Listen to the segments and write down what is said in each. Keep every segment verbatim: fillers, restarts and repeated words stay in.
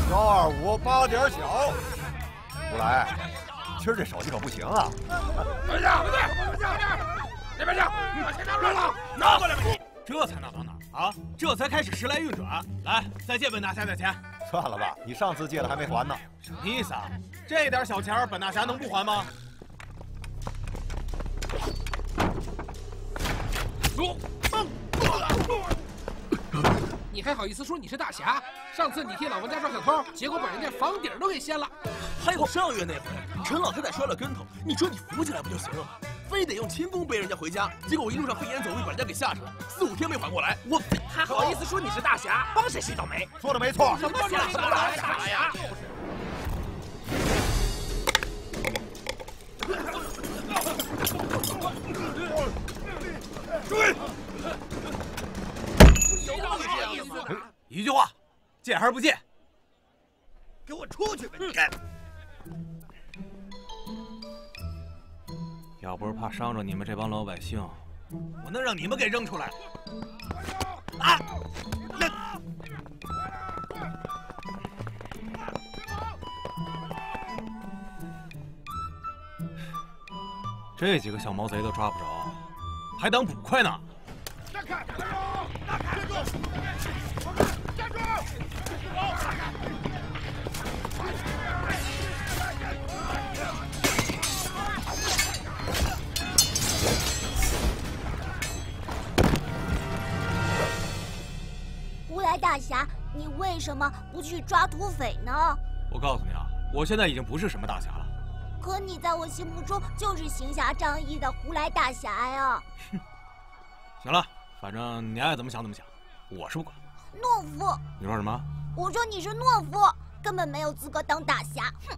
幺二五八点九。胡来，今儿这手气可不行啊！ 回家，回家，回家！那边去，把钱拿出来了，拿过来吧！ 这才闹到哪儿啊？这才开始时来运转。来，再借本大侠点钱。 算了吧，你上次借的还没还呢。 什么意思啊？这点小钱本大侠能不还吗？ 你还好意思说你是大侠？上次你替老王家抓小偷，结果把人家房顶都给掀了。 还有上月那回，陈老太太摔了跟头，你说你扶起来不就行了吗？非得用轻功背人家回家，结果我一路上飞檐走壁把人家给吓着了，四五天没缓过来。我还好意思说你是大侠，帮谁谁倒霉？ 说的没错。 什么傻傻傻呀？ 追！ 一句话，借还是不借？ 给我出去吧！你要不是怕伤着你们这帮老百姓，我能让你们给扔出来。啊！那。这几个小毛贼都抓不着，还当捕快呢！ 让开！站住！让开！站住！站住！ 胡来大侠，你为什么不去抓土匪呢？ 我告诉你啊，我现在已经不是什么大侠了。 可你在我心目中就是行侠仗义的胡来大侠呀！ 哼，行了，反正你爱怎么想怎么想，我是不管。 懦夫！ 你说什么？ 我说你是懦夫，根本没有资格当大侠。哼！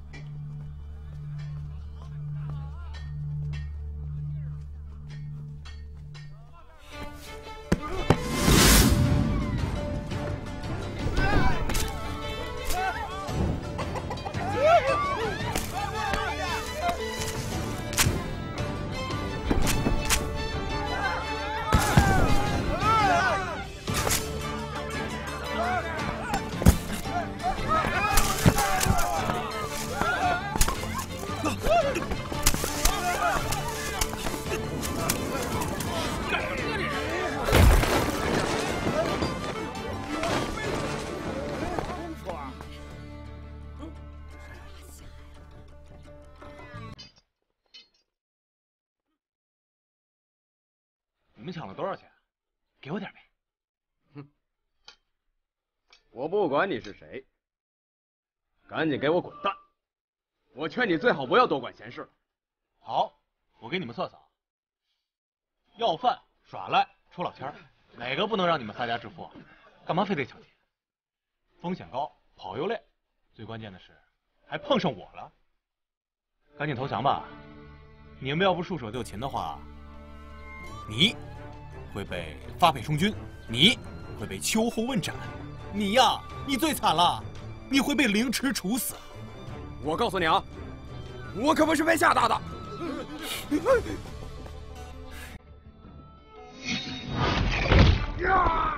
你们抢了多少钱？给我点呗！ 哼，我不管你是谁，赶紧给我滚蛋！我劝你最好不要多管闲事。 好，我给你们测测，要饭、耍赖、抽老千儿，哪个不能让你们发家致富？干嘛非得抢钱？风险高，跑又累，最关键的是还碰上我了。赶紧投降吧！你们要不束手就擒的话，你会被发配充军，你会被秋后问斩，你呀，你最惨了，你会被凌迟处死。 我告诉你啊，我可不是被吓大的。呀！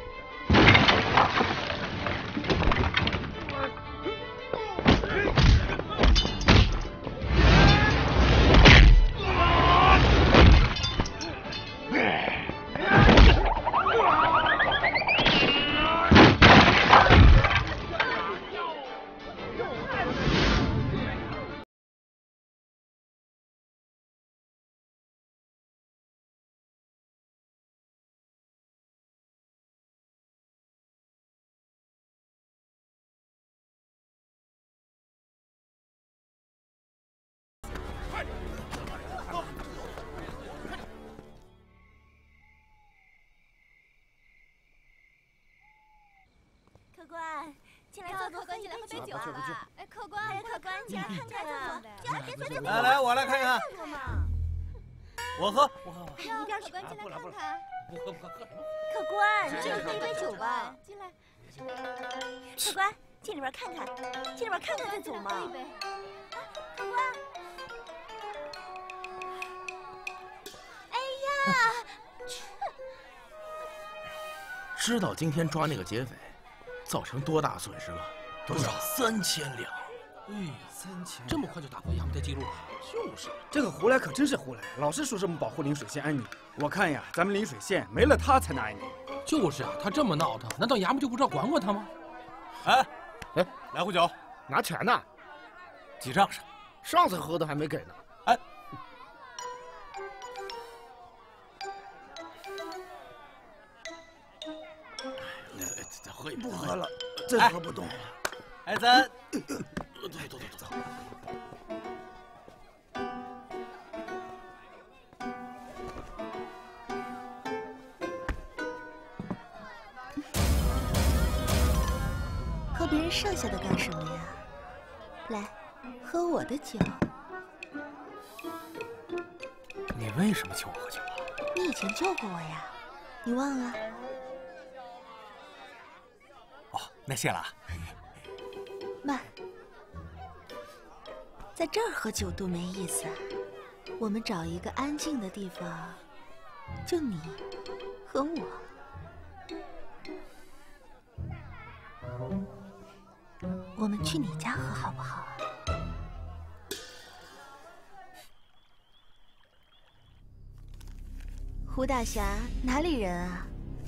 客官，进来坐坐，喝一杯酒啊！哎，客官，哎，客官，进来看看啊！进来，别随便。 来来，我来看看。我喝，我喝。 一边，客官进来看看。 不喝不喝，喝什么？ 客官，进来喝一杯酒吧。进来。客官，进里边看看，进里边看看再走嘛。一杯。客官。哎呀！ 知道今天抓那个劫匪造成多大损失吗？ 多少？三千两。 哎，三千，这么快就打破亚木的记录了？ 就是，这个胡来可真是胡来，老是说什么保护临水县安宁。我看呀，咱们临水县没了他才能安宁。 就是啊，他这么闹腾，难道衙门就不知道管管他吗？ 哎，哎，来壶酒， 拿钱呢？ 记账上。 上次喝的还没给呢。 哎。 再喝一杯， 不喝了，真喝不动了。 哎，咱走走走走。 喝别人剩下的干什么呀？来，喝我的酒。 你为什么请我喝酒啊？ 你以前救过我呀，你忘了？ 哦，那谢了啊。 慢，在这儿喝酒多没意思啊！我们找一个安静的地方，就你和我。我们去你家喝好不好啊？胡大侠，哪里人啊？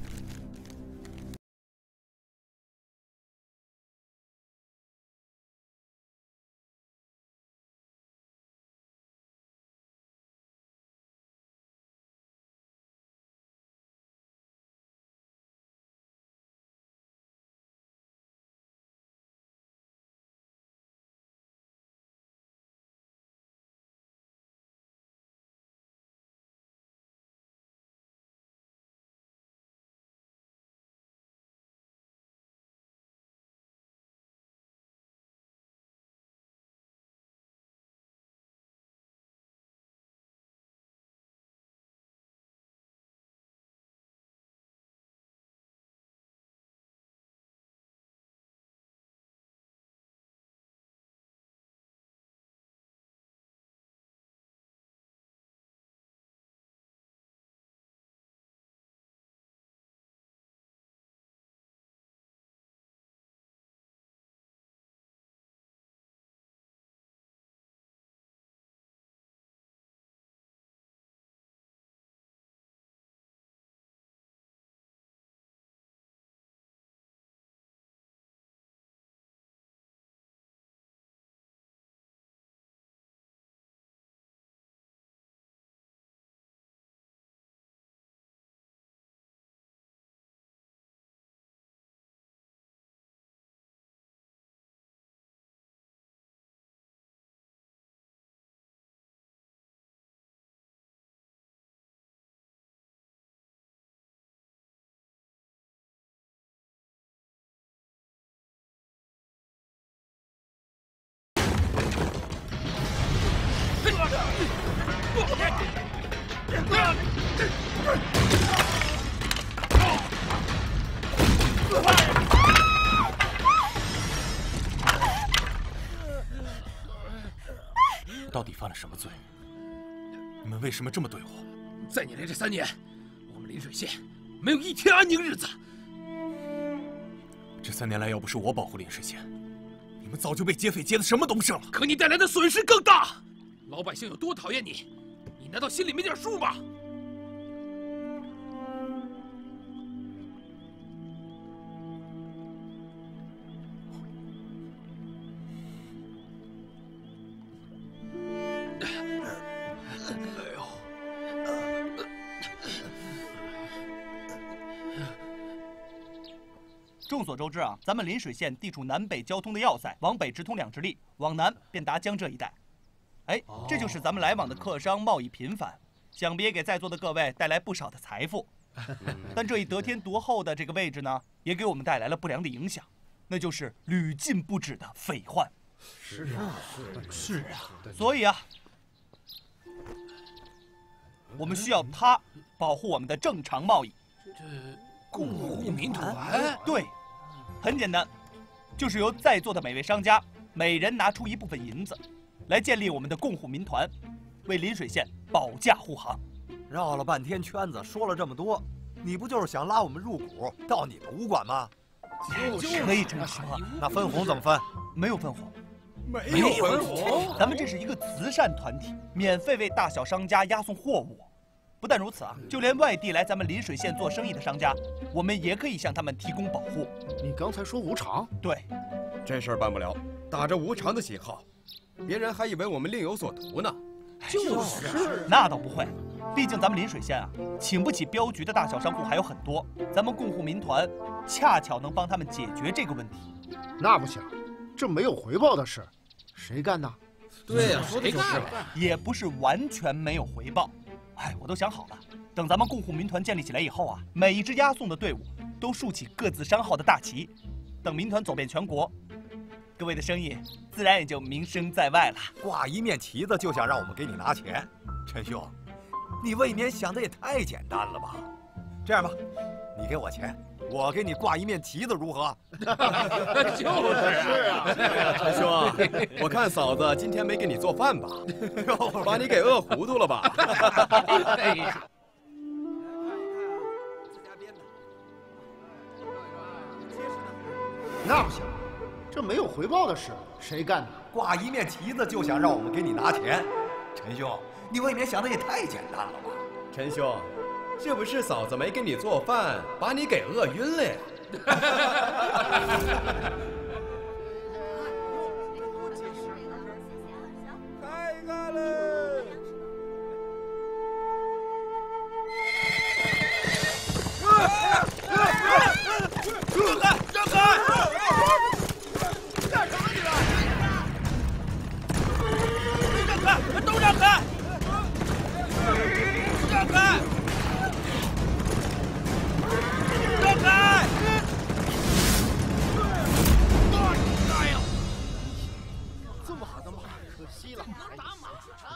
到底犯了什么罪？你们为什么这么对我？ 在你来这三年，我们临水县没有一天安宁日子。 这三年来，要不是我保护临水县，你们早就被劫匪劫得什么都不剩了。 可你带来的损失更大，老百姓有多讨厌你，你难道心里没点数吗？ 众所周知啊，咱们临水县地处南北交通的要塞，往北直通两直隶，往南便达江浙一带。哎，这就使咱们来往的客商贸易频繁，想必也给在座的各位带来不少的财富。但这一得天独厚的这个位置呢，也给我们带来了不良的影响，那就是屡禁不止的匪患。 是啊， 是啊，所以啊，我们需要它保护我们的正常贸易。 这共护民团？ 对。 很简单，就是由在座的每位商家，每人拿出一部分银子，来建立我们的共护民团，为临水县保驾护航。 绕了半天圈子，说了这么多，你不就是想拉我们入股到你的武馆吗？ 就是可以这么说。 那分红怎么分？ 没有分红。 没有分红， 咱们这是一个慈善团体，免费为大小商家押送货物。不但如此啊，就连外地来咱们临水县做生意的商家，我们也可以向他们提供保护。 你刚才说无偿？ 对， 这事儿办不了，打着无偿的旗号，别人还以为我们另有所图呢。 就是，那倒不会，毕竟咱们临水县啊，请不起镖局的大小商户还有很多，咱们共护民团恰巧能帮他们解决这个问题。 那不行。 这没有回报的事，谁干的？ 对呀，说的就是。 也不是完全没有回报。哎，我都想好了，等咱们共护民团建立起来以后啊，每一支押送的队伍都竖起各自商号的大旗。等民团走遍全国，各位的生意自然也就名声在外了。 挂一面旗子就想让我们给你拿钱，陈兄，你未免想的也太简单了吧？这样吧，你给我钱。 我给你挂一面旗子如何？ 就是啊， 陈兄，我看嫂子今天没给你做饭吧？把你给饿糊涂了吧？ 哎呀， 那不行，这没有回报的事，谁干的？ 挂一面旗子就想让我们给你拿钱，陈兄，你未免想的也太简单了吧？ 陈兄。 是不是嫂子没给你做饭，把你给饿晕了呀？ 开开了！ 让开！让开！干什么你们？让开！都让开！让开！ 让开！哎呀！ 这么好的马，可惜了。 打马？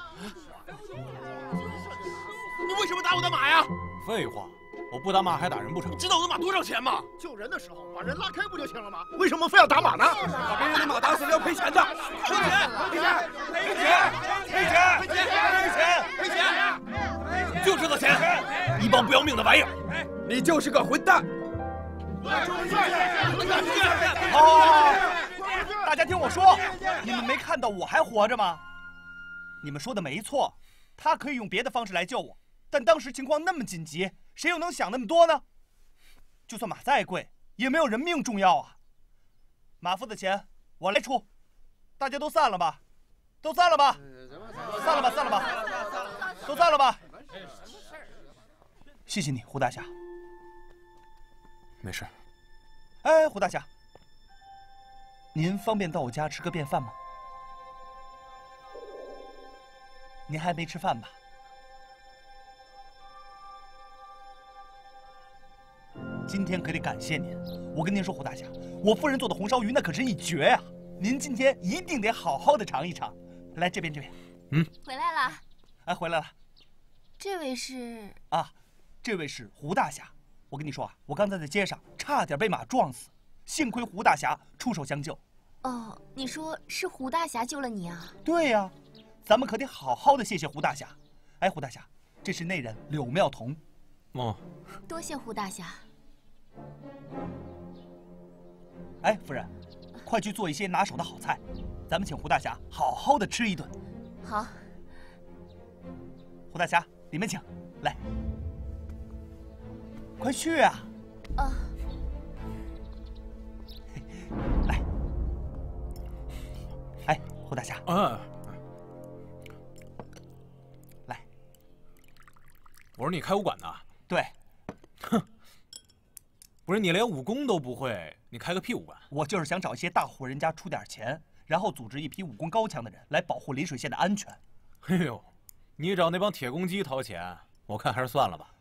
你为什么打我的马呀？ 废话，我不打马还打人不成？ 你知道我的马多少钱吗？ 救人的时候把人拉开不就行了吗？为什么非要打马呢？ 把别人的马打死了要赔钱的。赔钱！赔钱！赔钱！赔钱！赔钱！赔钱！赔钱！就知道钱！一帮不要命的玩意儿！ 你就是个混蛋！ 好，大家听我说，你们没看到我还活着吗？你们说的没错，他可以用别的方式来救我，但当时情况那么紧急，谁又能想那么多呢？就算马再贵，也没有人命重要啊。马夫的钱我来出，大家都散了吧，都散了吧，散了吧，散了吧，都散了吧。谢谢你，胡大侠。 没事。 哎，胡大侠，您方便到我家吃个便饭吗？您还没吃饭吧？今天可得感谢您。我跟您说，胡大侠，我夫人做的红烧鱼那可是一绝呀！您今天一定得好好的尝一尝。来这边，这边。 嗯， 回来了。 哎，回来了。 这位是啊，这位是胡大侠。我跟你说啊，我刚才在街上差点被马撞死，幸亏胡大侠出手相救。 哦，你说是胡大侠救了你啊？ 对呀、啊，咱们可得好好的谢谢胡大侠。哎，胡大侠，这是内人柳妙彤。 哦， 多谢胡大侠。 哎，夫人，快去做一些拿手的好菜，咱们请胡大侠好好的吃一顿。 好。 胡大侠，里面请，来。快去啊！ 啊。 来。哎，胡大侠。 嗯。 来。 我说你开武馆的？ 对。 哼。不是你连武功都不会，你开个屁武馆？ 我就是想找一些大户人家出点钱，然后组织一批武功高强的人来保护临水县的安全。 哎呦，你找那帮铁公鸡掏钱，我看还是算了吧。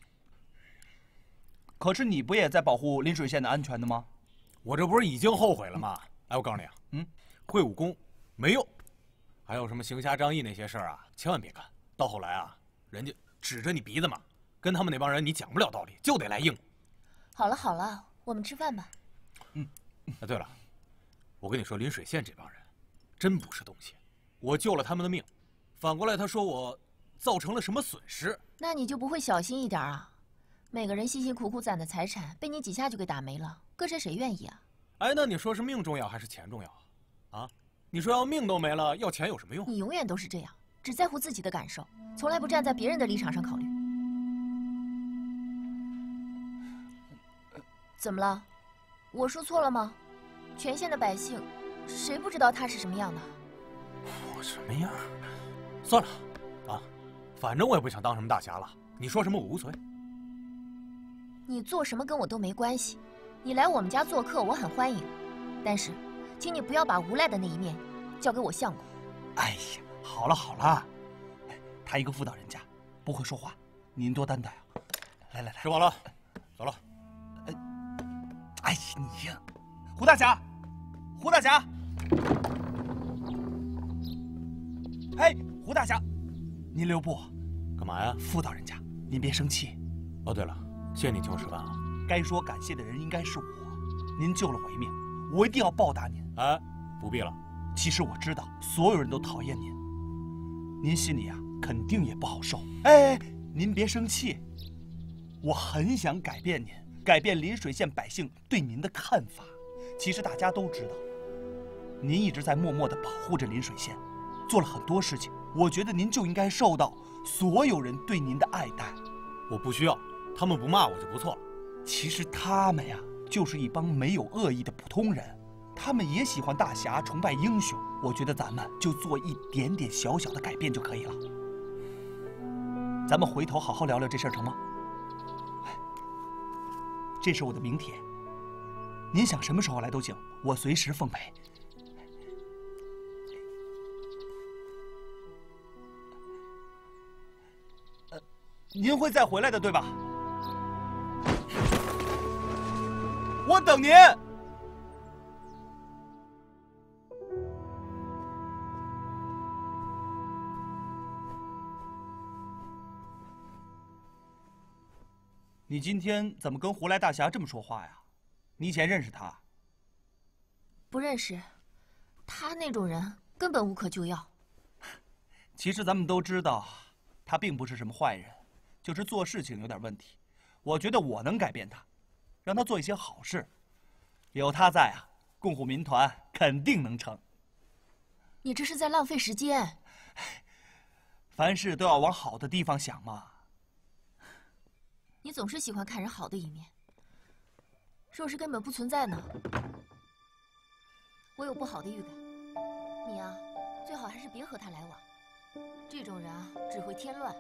可是你不也在保护临水县的安全的吗？ 我这不是已经后悔了吗？哎，我告诉你啊， 嗯， 会武功没用，还有什么行侠仗义那些事儿啊，千万别干。到后来啊，人家指着你鼻子嘛，跟他们那帮人你讲不了道理，就得来硬。 好了好了，我们吃饭吧。 嗯。哎，对了，我跟你说，临水县这帮人真不是东西，我救了他们的命，反过来他说我造成了什么损失， 那你就不会小心一点啊？每个人辛辛苦苦攒的财产被你几下就给打没了， 搁这谁愿意啊？ 哎，那你说是命重要还是钱重要啊？啊？你说要命都没了，要钱有什么用？ 你永远都是这样，只在乎自己的感受，从来不站在别人的立场上考虑。怎么了？我说错了吗？全县的百姓，谁不知道他是什么样的？ 我什么样？算了，啊，反正我也不想当什么大侠了。你说什么我无所谓。 你做什么跟我都没关系。你来我们家做客，我很欢迎，但是，请你不要把无赖的那一面交给我相公。 哎呀，好了好了，他一个妇道人家，不会说话，您多担待啊。来来来， 吃饱了，走了。 哎呀，你呀，胡大侠，胡大侠，哎，胡大侠，您留步， 干嘛呀？ 妇道人家，您别生气。 哦，对了，谢谢你请我吃饭啊。 该说感谢的人应该是我，您救了我一命，我一定要报答您。 哎，不必了。 其实我知道，所有人都讨厌您，您心里啊肯定也不好受。哎，您别生气，我很想改变您，改变临水县百姓对您的看法。其实大家都知道，您一直在默默地保护着临水县，做了很多事情。我觉得您就应该受到所有人对您的爱戴。 我不需要，他们不骂我就不错了。 其实他们呀，就是一帮没有恶意的普通人，他们也喜欢大侠，崇拜英雄。我觉得咱们就做一点点小小的改变就可以了。咱们回头好好聊聊这事儿，成吗？这是我的名帖，您想什么时候来都行，我随时奉陪。呃，您会再回来的，对吧？我等您。你今天怎么跟胡来大侠这么说话呀？你以前认识他？ 不认识，他那种人根本无可救药。 其实咱们都知道，他并不是什么坏人，就是做事情有点问题。我觉得我能改变他，让他做一些好事。有他在啊，共护民团肯定能成。 你这是在浪费时间。 凡事都要往好的地方想嘛。 你总是喜欢看人好的一面，若是根本不存在呢？我有不好的预感，你啊，最好还是别和他来往。这种人啊，只会添乱。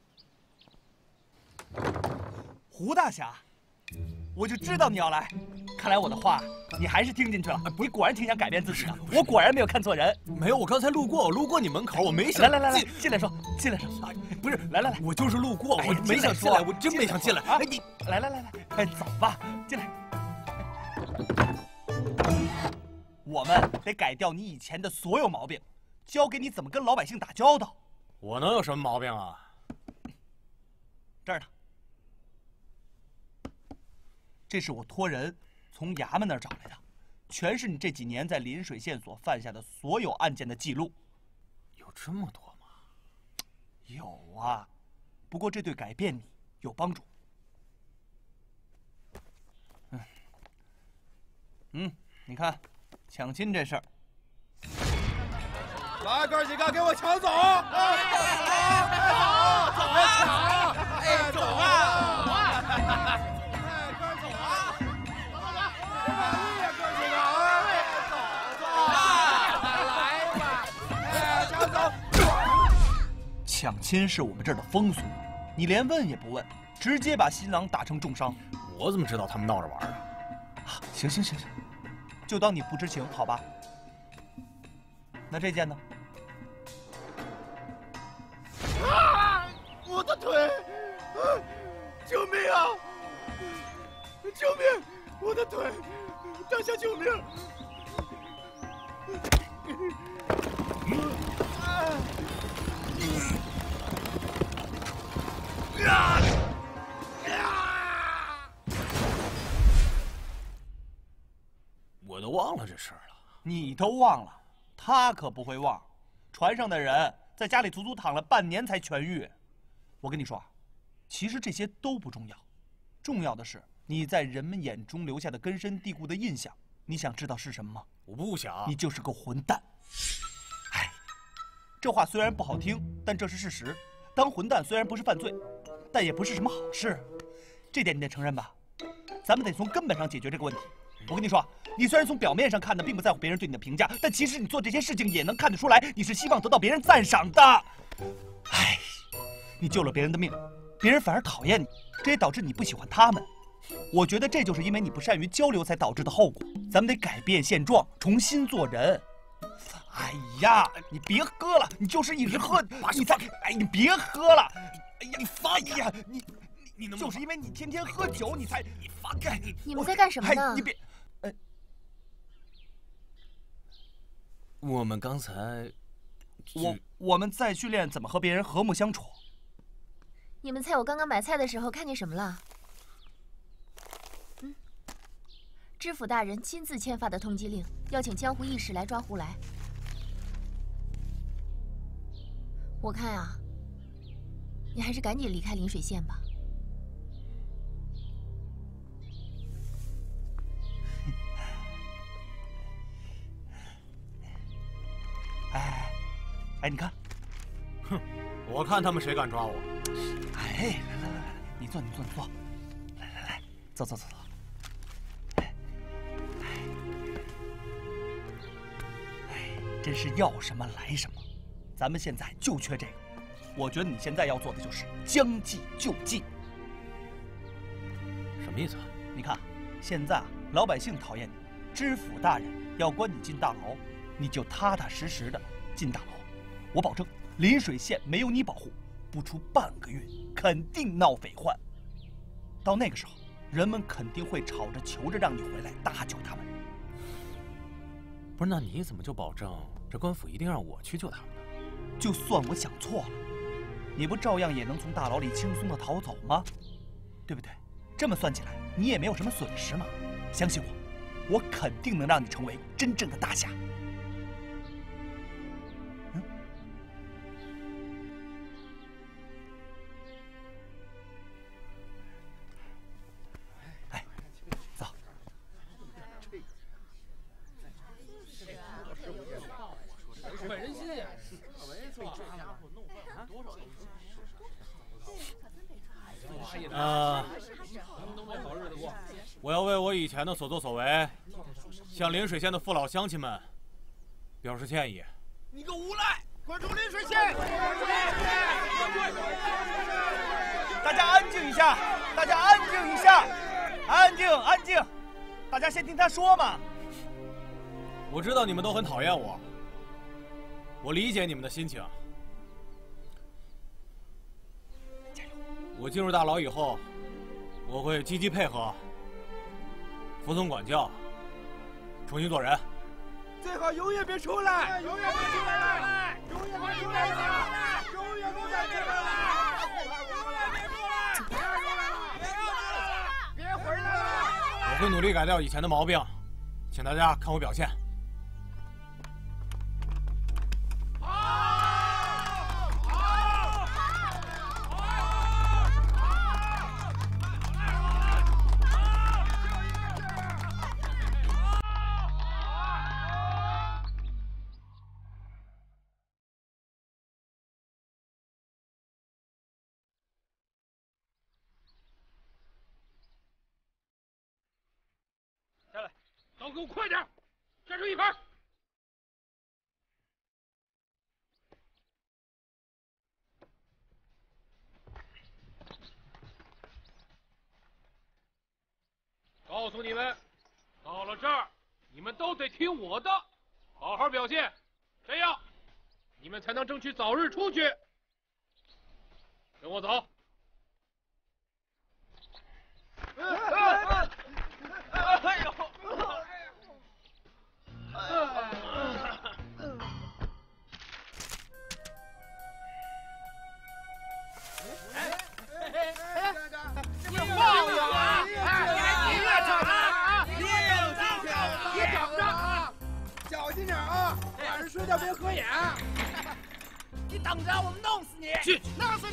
胡大侠，我就知道你要来。 看来我的话你还是听进去了。你果然挺想改变自己的，我果然没有看错人。 没有，我刚才路过，我路过你门口，我没想。 来来来来，进来说，进来说。 不是， 来来来， 我就是路过，我没想进来，我真没想进来。 哎，你来来来来，哎，走吧，进来。我们得改掉你以前的所有毛病，教给你怎么跟老百姓打交道。 我能有什么毛病啊？ 这儿呢。这是我托人从衙门那儿找来的，全是你这几年在临水县所犯下的所有案件的记录。 有这么多吗？ 有啊，不过这对改变你有帮助。嗯，嗯，你看，抢亲这事儿， 来，哥几个给我抢走！哎，走，走啊，抢啊！哎，走啊！ 抢亲是我们这儿的风俗，你连问也不问，直接把新郎打成重伤。 我怎么知道他们闹着玩的？ 啊，行行行行，就当你不知情，好吧？那这件呢？ 啊！我的腿！啊！救命啊！救命！我的腿！大侠救命！啊！啊！ 我都忘了这事儿了。 你都忘了，他可不会忘。船上的人在家里足足躺了半年才痊愈。我跟你说，其实这些都不重要，重要的是你在人们眼中留下的根深蒂固的印象。你想知道是什么吗？ 我不想。 你就是个混蛋。哎，这话虽然不好听，但这是事实。当混蛋虽然不是犯罪，但也不是什么好事，这点你得承认吧？咱们得从根本上解决这个问题。我跟你说，你虽然从表面上看的并不在乎别人对你的评价，但其实你做这些事情也能看得出来，你是希望得到别人赞赏的。哎，你救了别人的命，别人反而讨厌你，这也导致你不喜欢他们。我觉得这就是因为你不善于交流才导致的后果。咱们得改变现状，重新做人。哎呀，你别喝了，你就是一直喝，你才……哎，你别喝了！哎呀，你放！哎呀，你你你能就是因为你天天喝酒，你才……你放开！ 你们在干什么呢？ 你别……呃， 我们刚才…… 我我们在训练怎么和别人和睦相处。 你们猜我刚刚买菜的时候看见什么了？嗯，知府大人亲自签发的通缉令，要请江湖义士来抓胡来。我看啊，你还是赶紧离开临水县吧。 哎，哎，你看，哼，我看他们谁敢抓我。 哎，来来来来，你坐，你坐，你坐，来来来，坐坐坐坐。哎，哎，真是要什么来什么。咱们现在就缺这个，我觉得你现在要做的就是将计就计。 什么意思啊？ 你看，现在啊，老百姓讨厌你，知府大人要关你进大牢，你就踏踏实实的进大牢。我保证，临水县没有你保护，不出半个月，肯定闹匪患。到那个时候，人们肯定会吵着求着让你回来搭救他们。 不是，那你怎么就保证这官府一定让我去救他们呢？ 就算我想错了，你不照样也能从大牢里轻松的逃走吗？对不对？这么算起来，你也没有什么损失嘛。相信我，我肯定能让你成为真正的大侠。嗯。哎，走。 本人心呀。 呃，我要为我以前的所作所为，向临水县的父老乡亲们表示歉意。 你个无赖，滚出临水县！ 大家安静一下，大家安静一下，安静，安静。 大家先听他说嘛。 我知道你们都很讨厌我，我理解你们的心情。 加油！ 我进入大牢以后，我会积极配合，服从管教，重新做人。 最好永远别出来！永远别出来！永远别出来！永远不再出来了！永远别出来！别出来！别回来了！ 我会努力改掉以前的毛病，请大家看我表现。 都给我快点，站成一排！告诉你们，到了这儿，你们都得听我的，好好表现，这样你们才能争取早日出去。跟我走。 哎呦！睡觉别合眼！你等着，我们弄死你！ 去， 弄死你！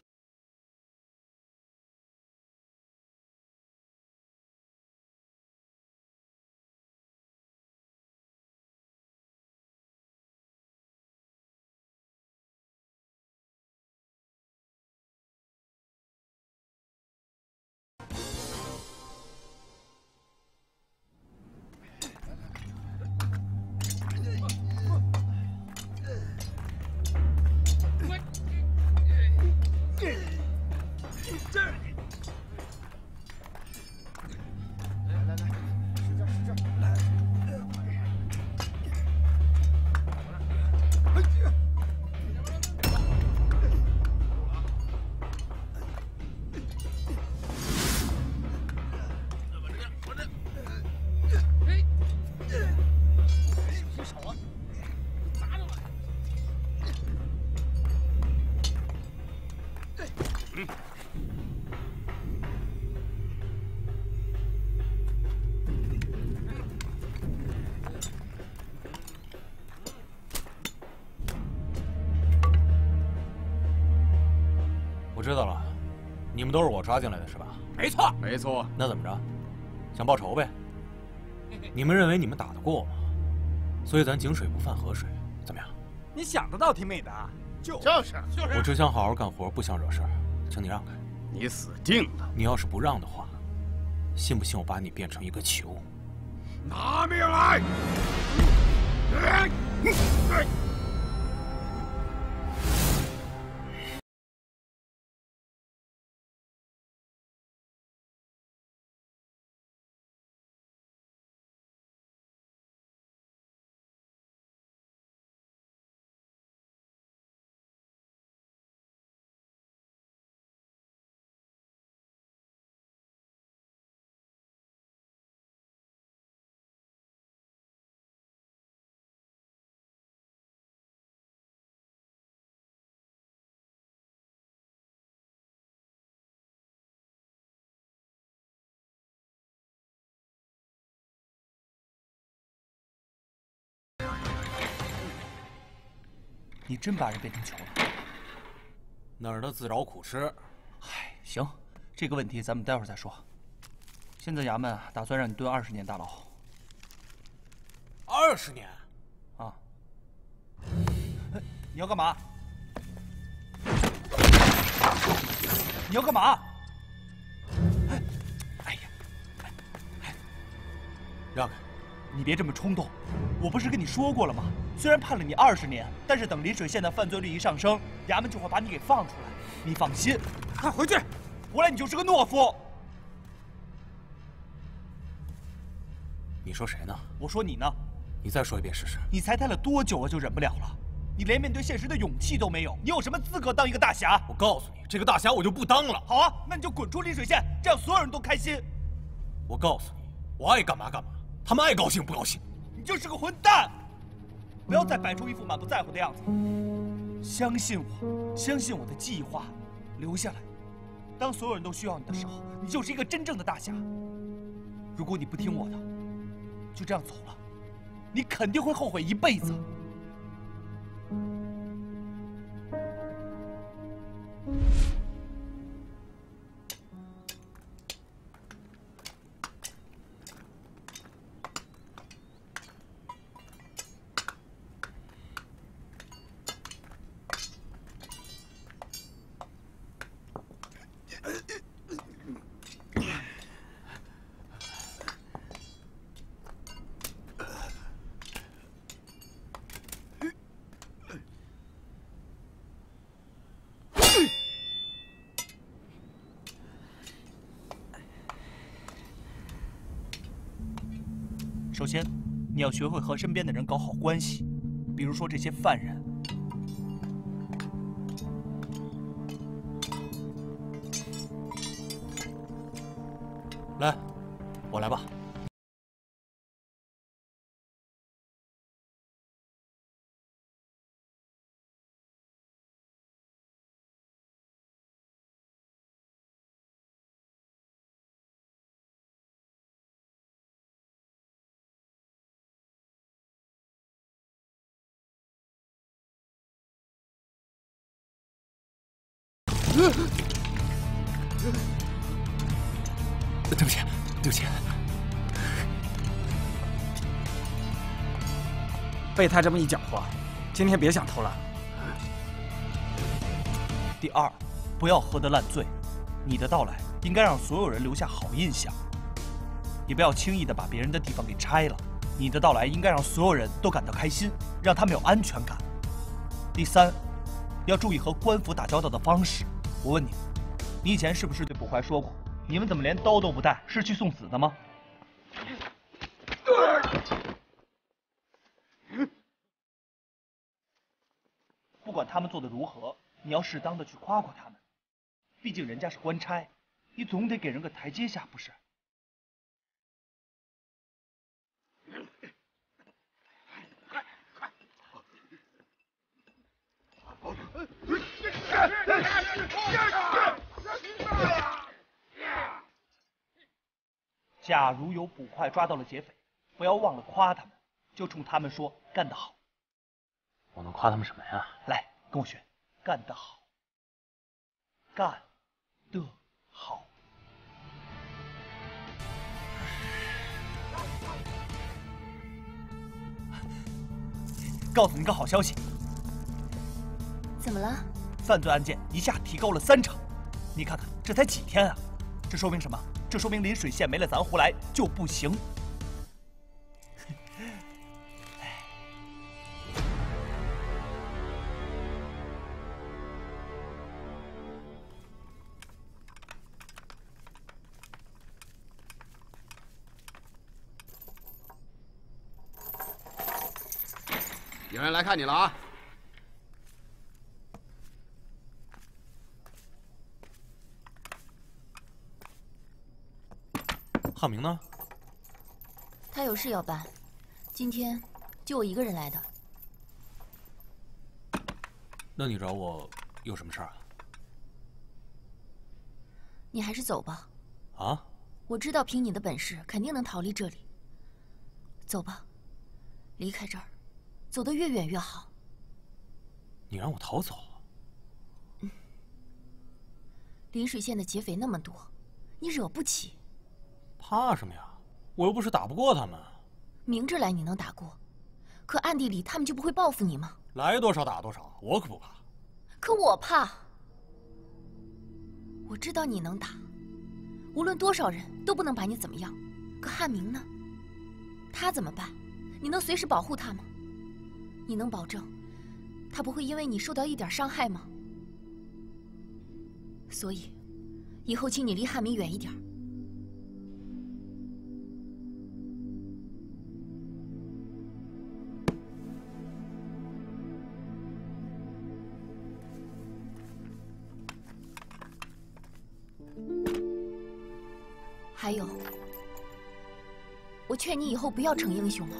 我知道了，你们都是我抓进来的是吧？ 没错， 没错。 那怎么着？想报仇呗？你们认为你们打得过我吗？所以咱井水不犯河水，怎么样？ 你想得到挺美的， 就就是就是。 我只想好好干活，不想惹事儿，请你让开。 你死定了！ 你要是不让的话，信不信我把你变成一个球？ 拿命来！ 你真把人变成球了？ 哪儿的自找苦吃？ 唉，行，这个问题咱们待会儿再说。现在衙门啊，打算让你蹲二十年大牢。 二十年？ 啊！你要干嘛？你要干嘛？哎，哎呀，哎， 让开！ 你别这么冲动，我不是跟你说过了吗？虽然判了你二十年，但是等临水县的犯罪率一上升，衙门就会把你给放出来。你放心， 快回去！ 回来你就是个懦夫。 你说谁呢？ 我说你呢。 你再说一遍试试。 你才待了多久啊，就忍不了了？你连面对现实的勇气都没有，你有什么资格当一个大侠？ 我告诉你，这个大侠我就不当了。 好啊，那你就滚出丽水县，这样所有人都开心。 我告诉你，我爱干嘛干嘛，他们爱高兴不高兴。 你就是个混蛋！不要再摆出一副满不在乎的样子。相信我，相信我的计划，留下来。当所有人都需要你的时候，你就是一个真正的大侠。如果你不听我的，就这样走了，你肯定会后悔一辈子。首先，你要学会和身边的人搞好关系，比如说这些犯人。 来，我来吧。对不起，对不起。 被他这么一搅和，今天别想偷懒了。 第二，不要喝得烂醉。你的到来应该让所有人留下好印象，也不要轻易的把别人的地方给拆了。你的到来应该让所有人都感到开心，让他们有安全感。第三，要注意和官府打交道的方式。我问你，你以前是不是对捕快说过，你们怎么连刀都不带，是去送死的吗？不管他们做的如何，你要适当的去夸夸他们，毕竟人家是官差，你总得给人个台阶下，不是？假如有捕快抓到了劫匪，不要忘了夸他们，就冲他们说干得好。 我能夸他们什么呀？ 来，跟我学，干得好，干得好。告诉你个好消息。 怎么了？ 犯罪案件一下提高了三成，你看看，这才几天啊！这说明什么？这说明临水县没了咱胡来就不行。 有人来看你了啊！ 汉明呢？ 他有事要办，今天就我一个人来的。 那你找我有什么事儿啊？ 你还是走吧。 啊？ 我知道凭你的本事，肯定能逃离这里。走吧，离开这儿，走得越远越好。 你让我逃走？ 嗯。临水县的劫匪那么多，你惹不起。 怕什么呀？我又不是打不过他们。 明着来你能打过，可暗地里他们就不会报复你吗？ 来多少打多少，我可不怕。 可我怕。我知道你能打，无论多少人都不能把你怎么样。可汉明呢？他怎么办？你能随时保护他吗？你能保证他不会因为你受到一点伤害吗？所以，以后请你离汉明远一点。 还有，我劝你以后不要逞英雄了。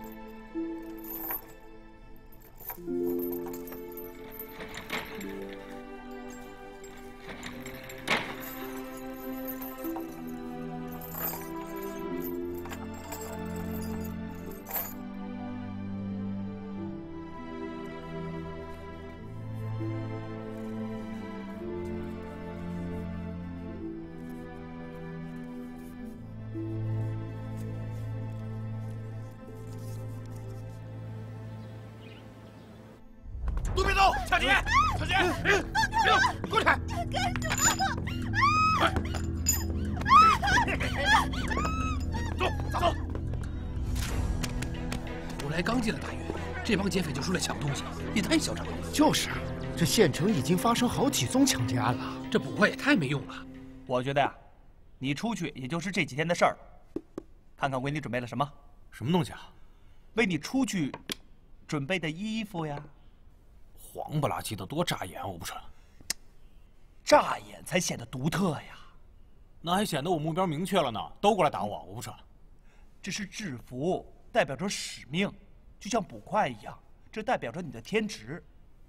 都别走，抢劫！抢劫！别动，滚开！ 跟着走走！ 胡来刚进了大院，这帮劫匪就出来抢东西，也太嚣张了。 就是，这县城已经发生好几宗抢劫案了， 这捕快也太没用了。 我觉得呀，你出去也就是这几天的事儿。看看为你准备了什么？ 什么东西啊？ 为你出去准备的衣服呀。 黄不拉几的，多扎眼，我不成。 扎眼才显得独特呀， 那还显得我目标明确了呢。都过来打我，我不成。 这是制服，代表着使命，就像捕快一样，这代表着你的天职。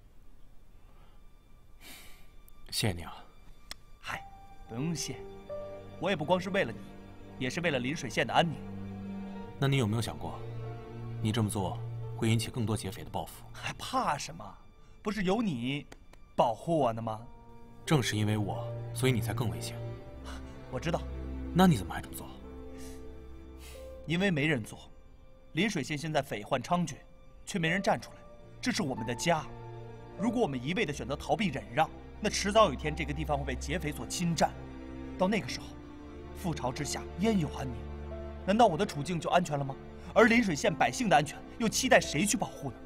谢谢你啊。 嗨，不用谢，我也不光是为了你，也是为了临水县的安宁。 那你有没有想过，你这么做会引起更多劫匪的报复？ 还怕什么？ 不是有你保护我呢吗？ 正是因为我，所以你才更危险。 我知道。 那你怎么还这么做？ 因为没人做。临水县现在匪患猖獗，却没人站出来。这是我们的家。如果我们一味的选择逃避忍让，那迟早有一天这个地方会被劫匪所侵占。到那个时候，覆巢之下焉有安宁？难道我的处境就安全了吗？而临水县百姓的安全，又期待谁去保护呢？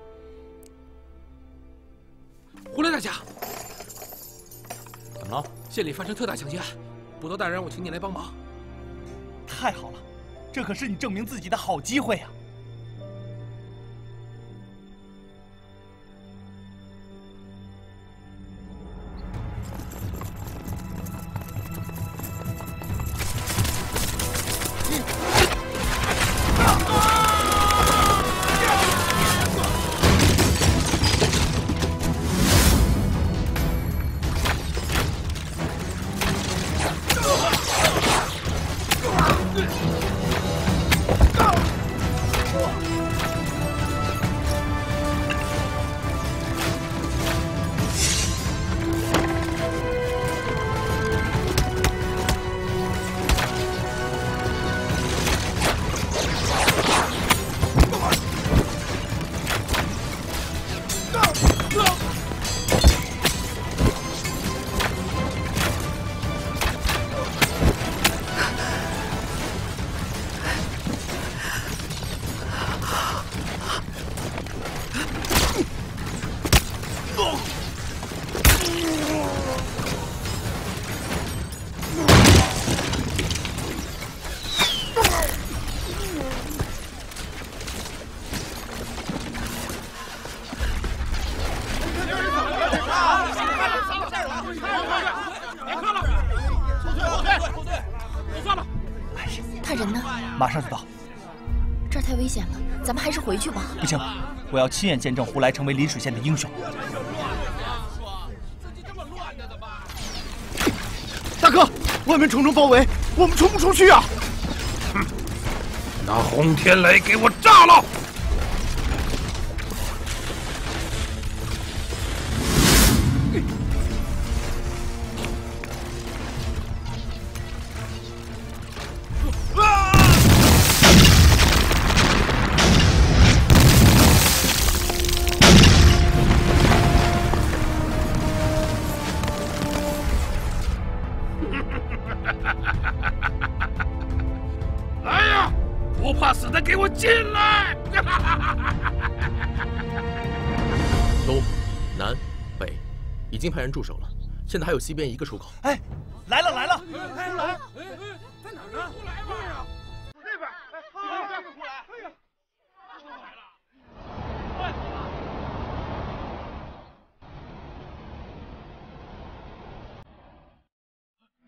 胡来大侠， 怎么了？ 县里发生特大抢劫案，捕头大人让我请你来帮忙。 太好了，这可是你证明自己的好机会呀！马上就到。 这儿太危险了，咱们还是回去吧。 不行，我要亲眼见证胡来成为临水县的英雄。 大哥，外面重重包围，我们冲不出去啊！ 哼，拿轰天雷给我炸了！ 来呀！不怕死的，给我进来！ 东、南、北，已经派人驻守了。现在还有西边一个出口。 哎，来了来了！ 哎，来！哎哎，在哪儿呢？出来吧！这边，哎，这边出来！哎呀，出来了！哎。 哎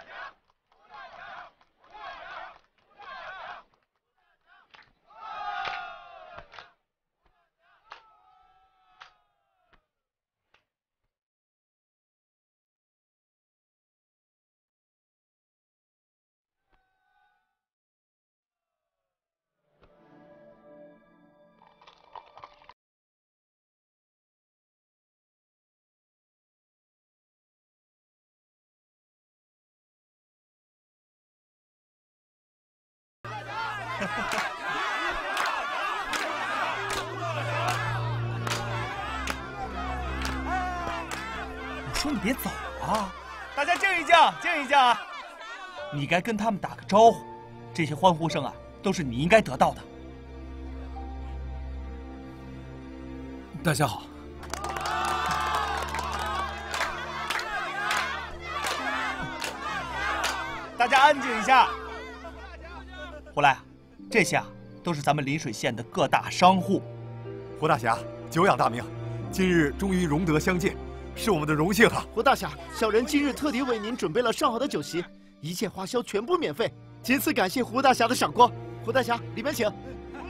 我说你别走啊！大家静一静，静一静啊！你该跟他们打个招呼，这些欢呼声啊，都是你应该得到的。 大家好。 大家安静一下。胡来，这些啊都是咱们临水县的各大商户。 胡大侠，久仰大名，今日终于荣得相见，是我们的荣幸啊！ 胡大侠，小人今日特地为您准备了上好的酒席，一切花销全部免费，仅此感谢胡大侠的赏光。胡大侠，里面请。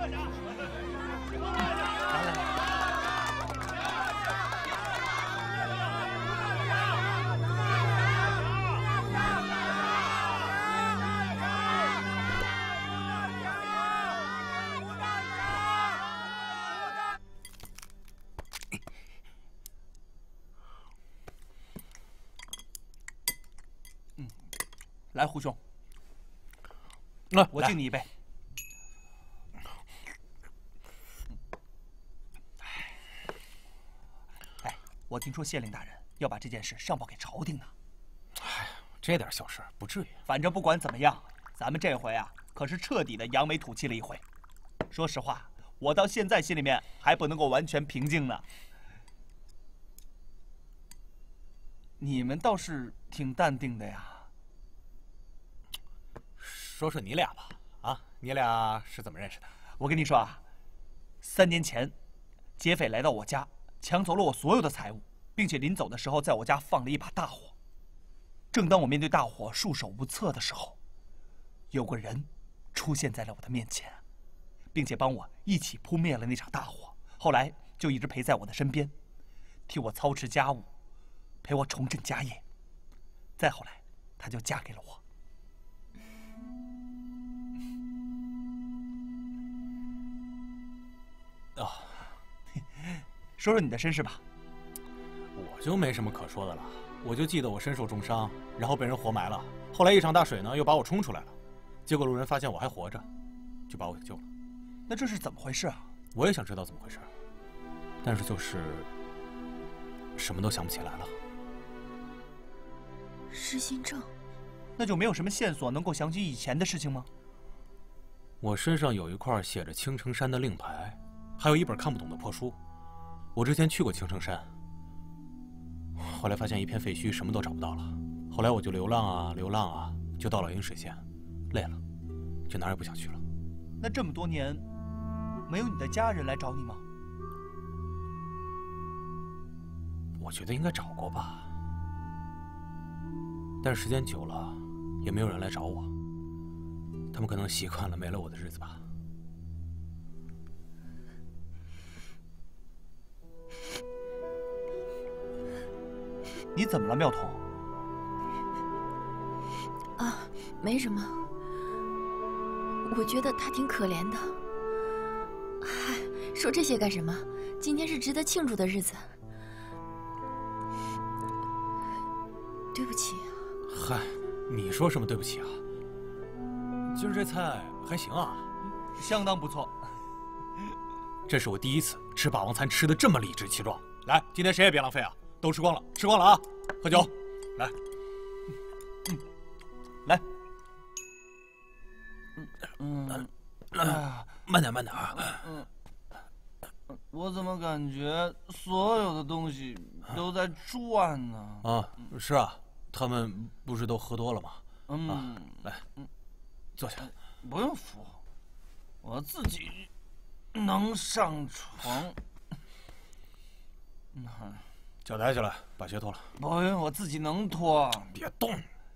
来，胡兄， 那、啊、 我敬你一杯。哎，我听说县令大人要把这件事上报给朝廷呢。 哎，这点小事不至于。 反正不管怎么样，咱们这回啊，可是彻底的扬眉吐气了一回。说实话，我到现在心里面还不能够完全平静呢。你们倒是挺淡定的呀。 说说你俩吧，啊，你俩是怎么认识的？ 我跟你说啊，三年前，劫匪来到我家，抢走了我所有的财物，并且临走的时候，在我家放了一把大火。正当我面对大火束手无策的时候，有个人出现在了我的面前，并且帮我一起扑灭了那场大火。后来就一直陪在我的身边，替我操持家务，陪我重振家业。再后来，她就嫁给了我。 哦，说说你的身世吧。 我就没什么可说的了，我就记得我身受重伤，然后被人活埋了。后来一场大水呢，又把我冲出来了。结果路人发现我还活着，就把我给救了。 那这是怎么回事啊？ 我也想知道怎么回事，但是就是什么都想不起来了。 失心症？ 那就没有什么线索能够想起以前的事情吗？ 我身上有一块写着青城山的令牌。 还有一本看不懂的破书，我之前去过青城山，后来发现一片废墟，什么都找不到了。后来我就流浪啊流浪啊，就到了临水县，累了，就哪儿也不想去了。 那这么多年，没有你的家人来找你吗？ 我觉得应该找过吧，但是时间久了，也没有人来找我。他们可能习惯了没了我的日子吧。 你怎么了，妙彤？ 啊，没什么。我觉得他挺可怜的。嗨，说这些干什么？今天是值得庆祝的日子。对不起。 嗨，你说什么对不起啊？今儿这菜还行啊， 相当不错。 这是我第一次吃霸王餐，吃的这么理直气壮。来，今天谁也别浪费啊！ 都吃光了，吃光了啊！喝酒，来， 嗯，来，嗯， 嗯，慢点，慢点啊！ 嗯，我怎么感觉所有的东西都在转呢？ 啊，是啊，他们不是都喝多了吗？ 嗯， 啊、来，坐下。 不用扶，我自己能上床。嗯。 脚抬起来，把鞋脱了。 不用，我自己能脱。 别动。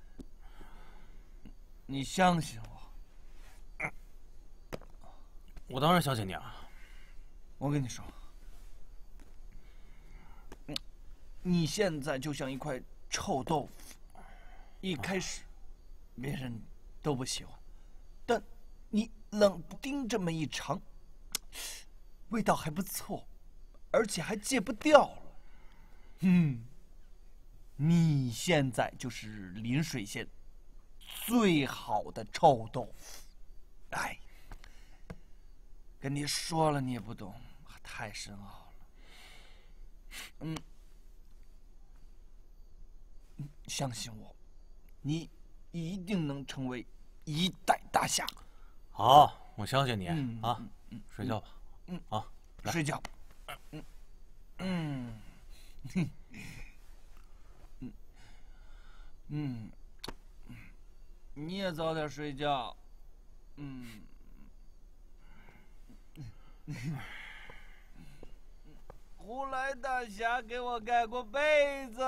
你相信我？ 我当然相信你啊。 我跟你说，你现在就像一块臭豆腐，一开始别人都不喜欢，但你冷不丁这么一尝，味道还不错，而且还戒不掉了。 嗯，你现在就是临水县最好的臭豆腐，哎， 跟你说了你也不懂，太深奥了。嗯，相信我，你一定能成为一代大侠。 好，我相信你、 嗯、 啊。 嗯嗯、 睡觉吧。 嗯， 好， 睡觉。嗯嗯嗯嗯嗯，你也早点睡觉。嗯。胡来大侠给我盖过被子。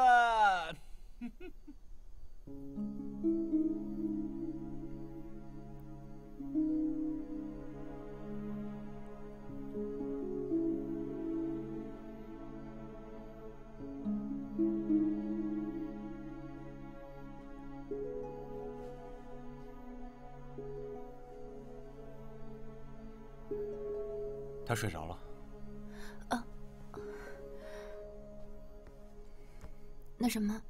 他睡着了。 啊，那什么，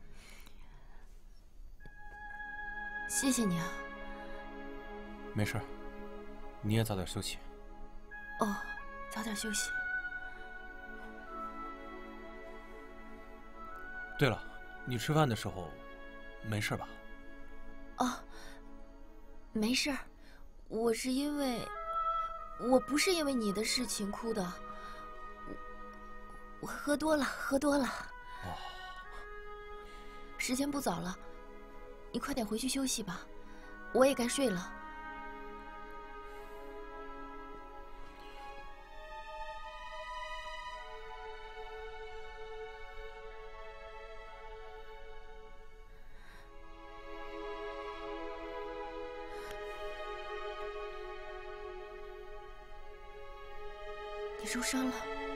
谢谢你啊。 没事，你也早点休息。 哦，早点休息。 对了，你吃饭的时候没事吧？ 哦，没事儿，我是因为。我不是因为你的事情哭的，我我喝多了，喝多了。 哦， 时间不早了，你快点回去休息吧，我也该睡了。你受伤了。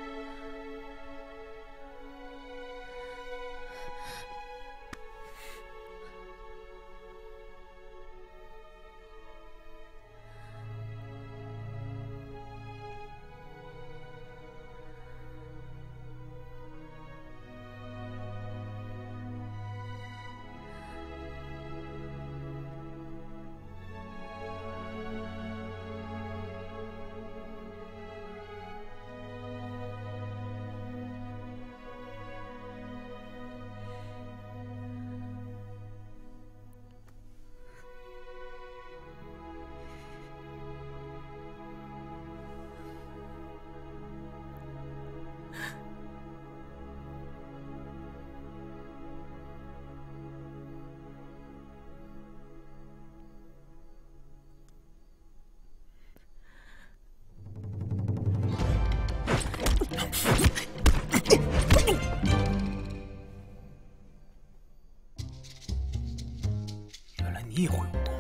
原来你也会武功。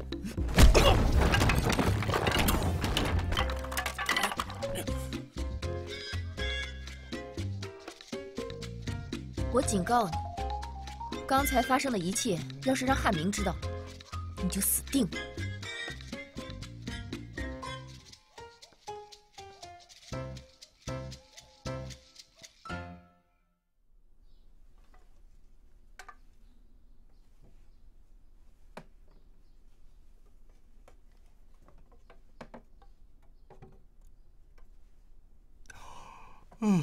我警告你，刚才发生的一切，要是让汉明知道，你就死定了。 嗯。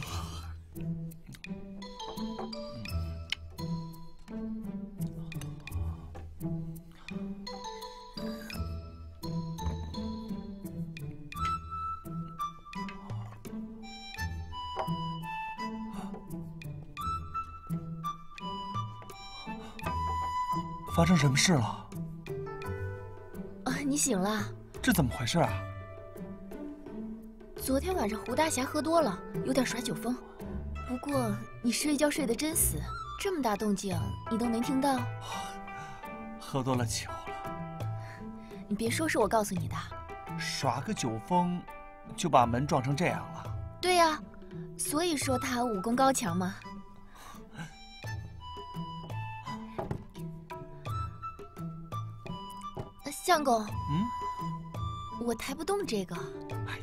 发生什么事了？ 啊，你醒了？ 这怎么回事啊？ 昨天晚上胡大侠喝多了，有点耍酒疯。不过你睡觉睡得真死，这么大动静你都没听到？ 喝多了酒了。 你别说是我告诉你的。 耍个酒疯，就把门撞成这样了。 对呀、啊，所以说他武功高强嘛。相公， 嗯， 我抬不动这个。 来，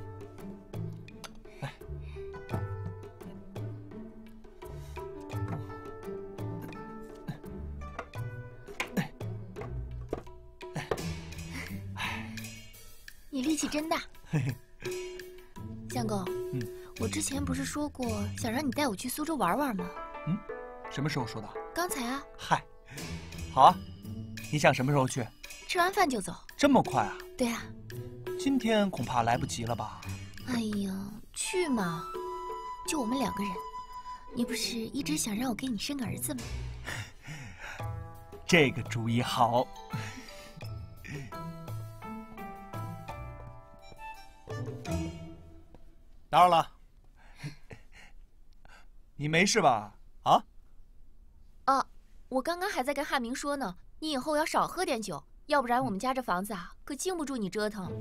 你力气真大。 相公， 嗯， 我之前不是说过想让你带我去苏州玩玩吗？ 嗯，什么时候说的？ 刚才啊。 嗨，好啊，你想什么时候去？ 吃完饭就走。 这么快啊？ 对啊。 今天恐怕来不及了吧？ 哎呀，去嘛，就我们两个人。你不是一直想让我给你生个儿子吗？ 这个主意好。打扰了，你没事吧？啊？ 啊，我刚刚还在跟汉明说呢，你以后要少喝点酒，要不然我们家这房子啊，可经不住你折腾。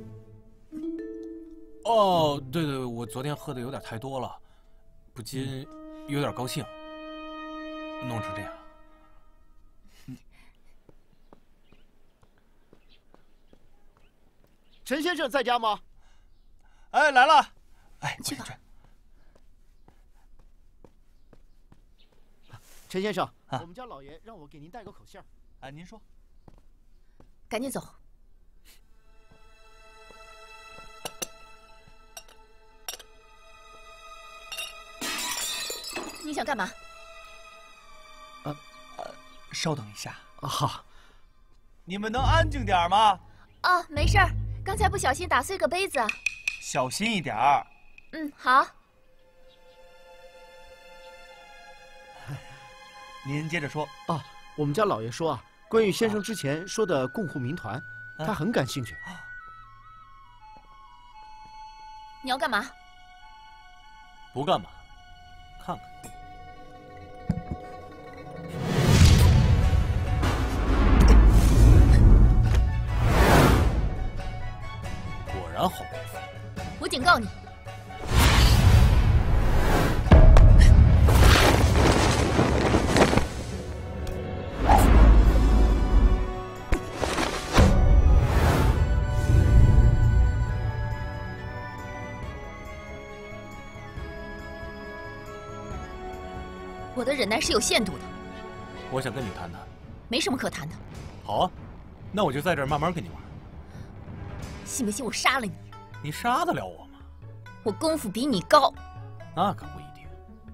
哦，对对，我昨天喝的有点太多了，不禁有点高兴，弄成这样。 陈先生在家吗？ 哎，来了。哎， 去吧。 陈先生， 啊、 我们家老爷让我给您带个口信儿。 哎，您说。 赶紧走。你想干嘛？ 呃呃，稍等一下。 好。 你们能安静点吗？ 哦，没事儿，刚才不小心打碎个杯子。 小心一点儿。 嗯，好。 您接着说。 啊，我们家老爷说啊，关于先生之前说的共护民团，啊、他很感兴趣。 你要干嘛？ 不干嘛，看看。果然好功夫。 我警告你。我的忍耐是有限度的。 我想跟你谈谈。 没什么可谈的。 好啊，那我就在这儿慢慢跟你玩。 信不信我杀了你？ 你杀得了我吗？ 我功夫比你高。 那可不一定。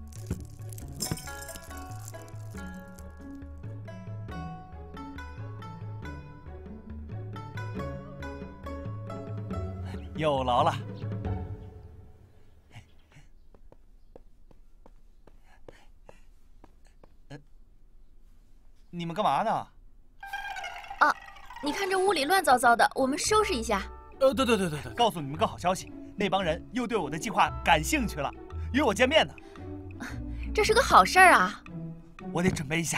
有劳了。你们干嘛呢？ 啊，你看这屋里乱糟糟的，我们收拾一下。 呃，对对对对对， 告诉你们个好消息，那帮人又对我的计划感兴趣了，约我见面呢。 这是个好事儿啊！ 我得准备一下。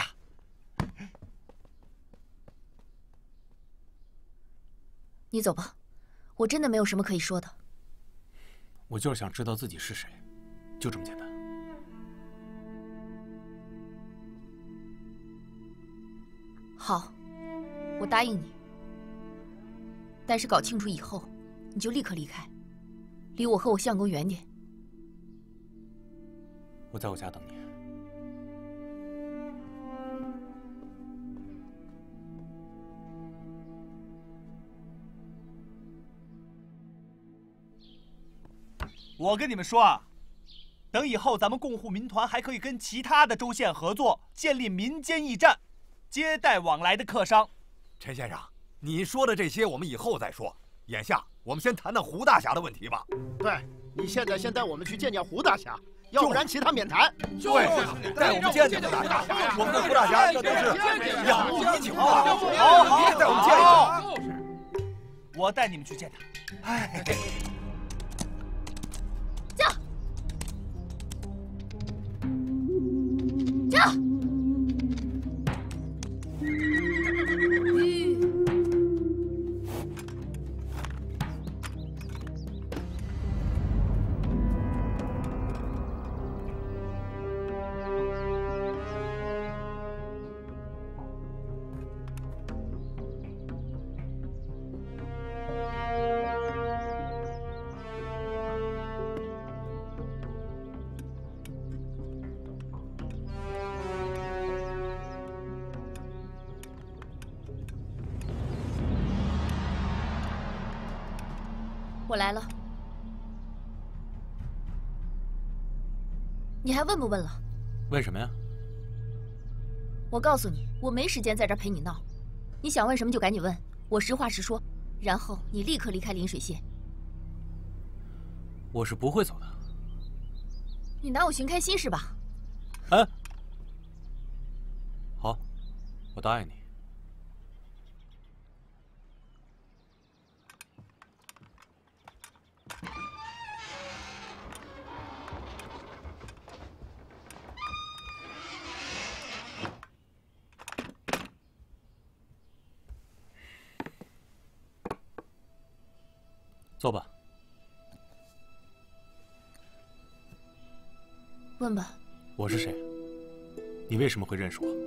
你走吧，我真的没有什么可以说的。 我就是想知道自己是谁，就这么简单。 好，我答应你。但是搞清楚以后，你就立刻离开，离我和我相公远点。 我在我家等你。 我跟你们说啊，等以后咱们共护民团还可以跟其他的州县合作，建立民间驿站。接待往来的客商。 陈先生，你说的这些我们以后再说，眼下我们先谈谈胡大侠的问题吧。 对，你现在先带我们去见见胡大侠，要不然其他免谈。 对，带我们见见胡大侠，我们跟胡大侠这都是两不一情啊！ 好好， 你得带我们见一见。 就是，我带你们去见他。哎， 驾，驾。我来了。 你还问不问了？ 问什么呀？ 我告诉你，我没时间在这儿陪你闹。你想问什么就赶紧问，我实话实说，然后你立刻离开临水县。 我是不会走的。 你拿我寻开心是吧？ 哎，好，我答应你。 坐吧。 问吧。 我是谁？你为什么会认识我？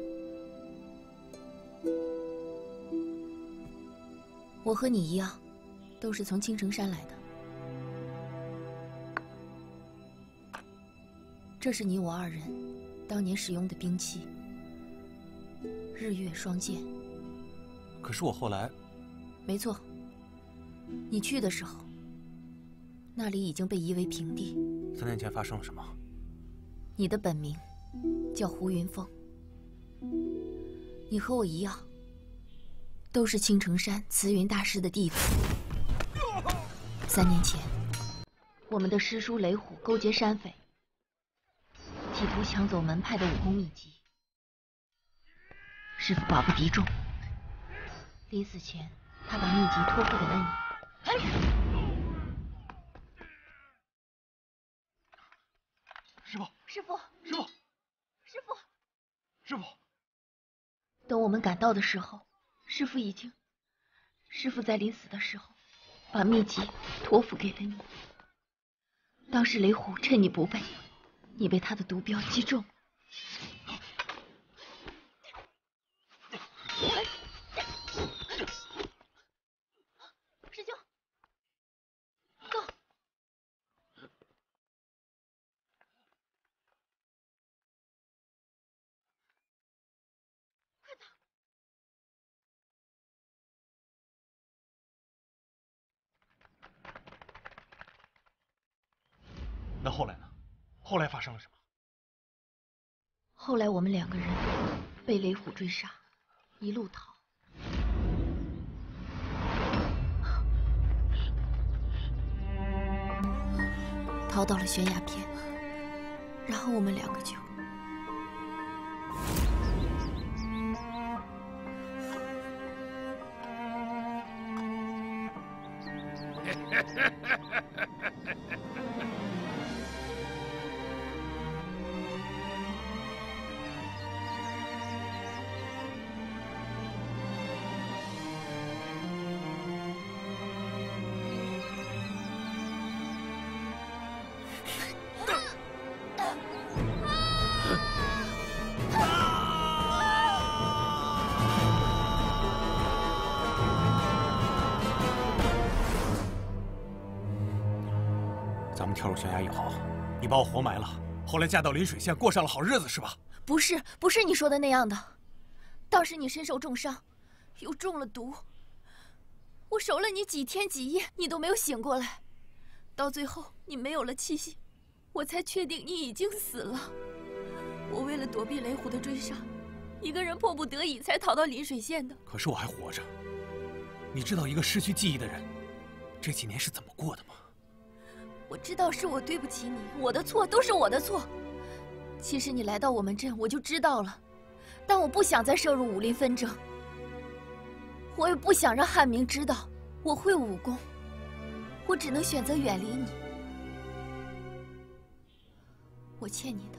我和你一样，都是从青城山来的。这是你我二人当年使用的兵器——日月双剑。 可是我后来…… 没错。 你去的时候，那里已经被夷为平地。 三年前发生了什么？ 你的本名叫胡云凤，你和我一样，都是青城山慈云大师的弟子。三年前，我们的师叔雷虎勾结山匪，企图抢走门派的武功秘籍。师父寡不敌众，临死前，他把秘籍托付给了你。 师傅， 师傅， 师傅， 师傅， 师傅！ 等我们赶到的时候，师傅已经……师傅在临死的时候，把秘籍托付给了你。当时雷虎趁你不备，你被他的毒镖击中。 那后来呢？后来发生了什么？ 后来我们两个人被雷虎追杀，一路逃，逃到了悬崖边，然后我们两个就…… 咱们跳入悬崖以后，你把我活埋了，后来嫁到临水县，过上了好日子，是吧？ 不是，不是你说的那样的。当时你身受重伤，又中了毒，我守了你几天几夜，你都没有醒过来。到最后你没有了气息，我才确定你已经死了。我为了躲避雷虎的追杀，一个人迫不得已才逃到临水县的。 可是我还活着。你知道一个失去记忆的人这几年是怎么过的吗？ 我知道是我对不起你，我的错都是我的错。其实你来到我们镇，我就知道了，但我不想再涉入武林纷争。我也不想让汉明知道我会武功，我只能选择远离你。我欠你的，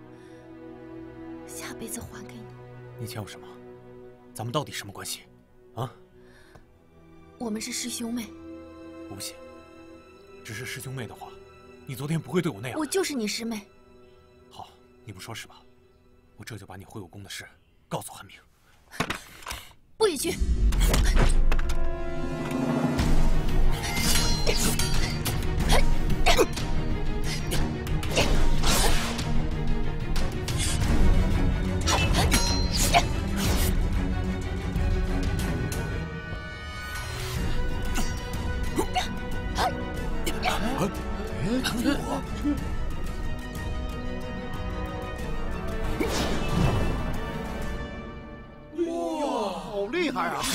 下辈子还给你。 你欠我什么？咱们到底什么关系？啊？ 我们是师兄妹。 我不信。 只是师兄妹的话，你昨天不会对我那样。 我就是你师妹。 好，你不说是吧？我这就把你会武功的事告诉汉明。 不许去！ 他呀！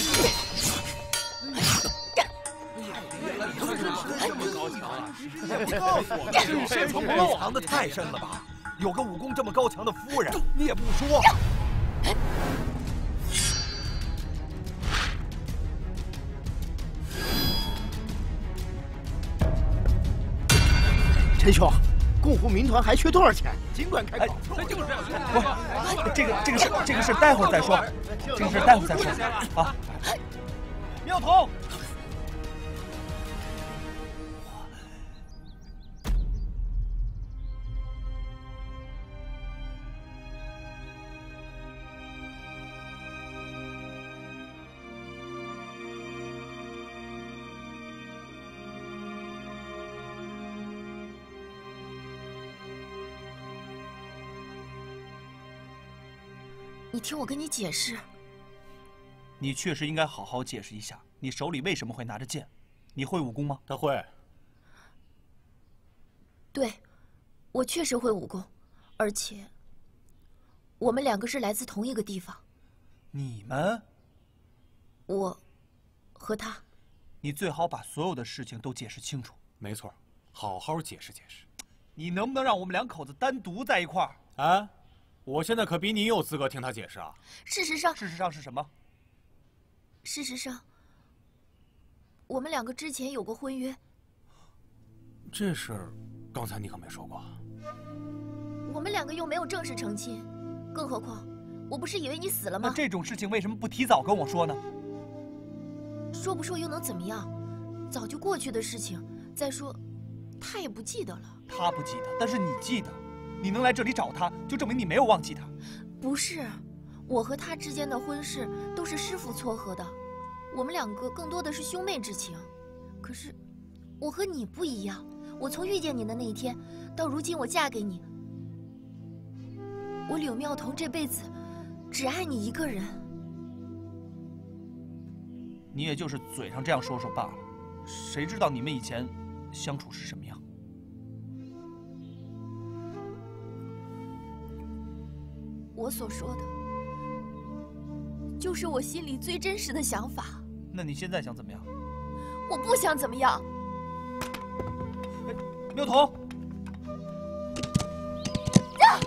这么高强啊！ 不告诉我，这身从你藏得太深了吧？有个武功这么高强的夫人，你也不说。 陈兄，共护民团还缺多少钱？尽管开口。 不，这个这个事这个事待会儿再说，这个事待会儿再说啊。妙彤。 你听我跟你解释。 你确实应该好好解释一下，你手里为什么会拿着剑？你会武功吗？ 他会。 对，我确实会武功，而且我们两个是来自同一个地方。 你们？ 我和他。 你最好把所有的事情都解释清楚。 没错，好好解释解释。 你能不能让我们两口子单独在一块儿？ 啊？ 我现在可比你有资格听他解释啊！ 事实上， 事实上是什么？ 事实上，我们两个之前有过婚约。 这事刚才你可没说过。 我们两个又没有正式成亲，更何况，我不是以为你死了吗？ 那这种事情为什么不提早跟我说呢？ 说不说又能怎么样？早就过去的事情。再说，他也不记得了。 他不记得，但是你记得。 你能来这里找他，就证明你没有忘记他。 不是，我和他之间的婚事都是师父撮合的，我们两个更多的是兄妹之情。可是，我和你不一样，我从遇见你的那一天到如今我嫁给你，我柳妙彤这辈子只爱你一个人。 你也就是嘴上这样说说罢了，谁知道你们以前相处是什么样？ 我所说的，就是我心里最真实的想法。 那你现在想怎么样？ 我不想怎么样。 妙彤， 啊！